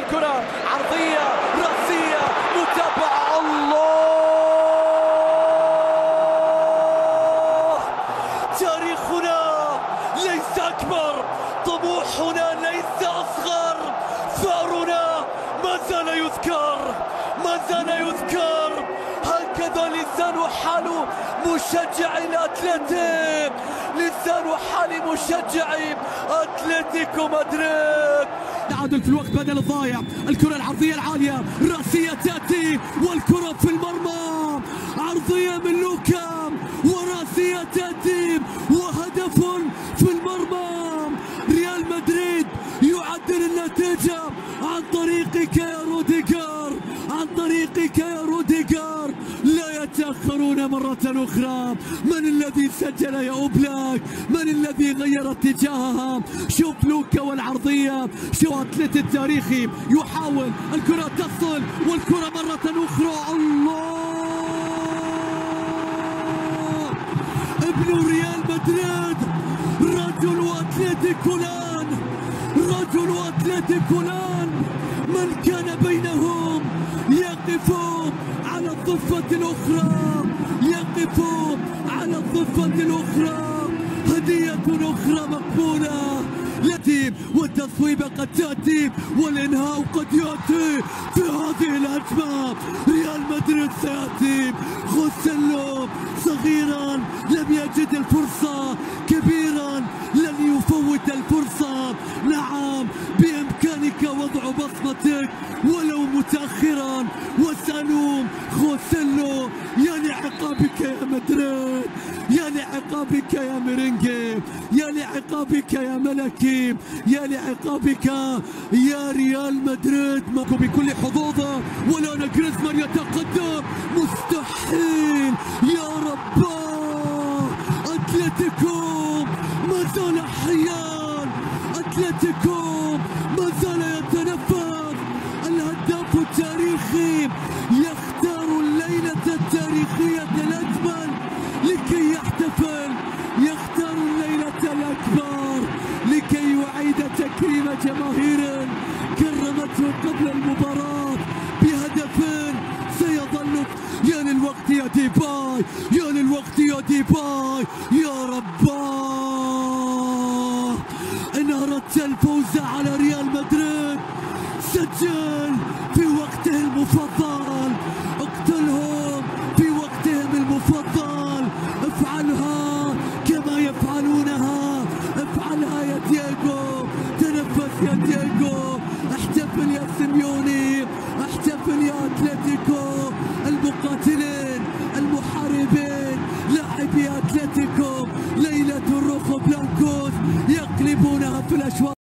الكرة عرضية رأسية متابعة. الله، تاريخنا ليس أكبر، طموحنا ليس أصغر، ثأرنا ما زال يذكر، ما زال يذكر. هكذا لسان حال مشجع الأتلتيك، لسان حال مشجع أتلتيكو مدريد. تعادل في الوقت بدل الضايع، الكرة العرضية العالية الرأسية تأتي والكرة في المرمى، عرضية من لوكا ورأسية تأتي وهدف في المرمى. ريال مدريد يعدل النتيجة عن طريقك يا روديجر، عن طريقك يا روديجر. لا يتأخرون مرة أخرى. من الذي سجل يا أوبلاك؟ من الذي غير اتجاهها؟ شوف لوكا والعرضية، شوف أتلت التاريخي يحاول، الكرة تصل والكرة مرة أخرى. الله، ابن ريال مدريد، رجل أتلتيكو الآن، رجل أتلتيكو الآن. من كان بينهم يقفون على الضفة الأخرى، يقفون على الضفة الأخرى. هدية أخرى مقبولة يأتي، والتصويب قد تأتي والإنهاء قد يأتي في هذه الهجمة. ريال مدريد سيأتي، خوسيلو صغيرا لم يجد الفرصة، كبيرا لن يفوت الفرصة. نعم، بإمكانك وضع بصمتك ولو متأخرا. وسألوم خوسيلو، يا لعقابك يا مدريد، يا لعقابك يا ميرينجي، يا لعقابك يا ملكي، يا لعقابك يا ريال مدريد. بكل حظوظه والآن جريزمان يتقدم، مستحيل يا رب. أتلتيكو ما زال حيان، أتلتيكو ما زال يتنفس. الهداف التاريخي يختار الليلة التاريخية الأجمل لكي يحتفل، يختار الليلة الأكبر لكي يعيد تكريم جماهير كرمته قبل المباراة بهدف سيظل. يا للوقت يا ديباي، يا للوقت يا ديباي، يا رباه إن أردت الفوز على ريال مدريد سجل في وقته المفضل، اقتلهم في وقتهم المفضل، افعلها كما يفعلونها، افعلها يا دييغو، تنفس يا دييغو، احتفل يا سيميوني، احتفل يا أتلتيكو، المقاتلين المحاربين لاعبي أتلتيكو. ليلة الروخو بلانكوس يقلبونها في الأشواط.